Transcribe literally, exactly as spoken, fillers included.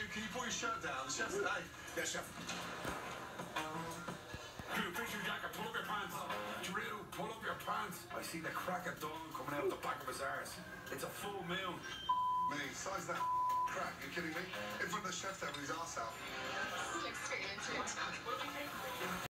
can you pull your shirt down? The chef's hey. Yes, chef. Drew, picture jacket, pull up your pants. Drew, pull up your pants. I see the crack of dawn coming out the back of his arse. It's a full moon. Me, size that crack, you kidding me? In front of the chef there with his arse out. Looks straight into it.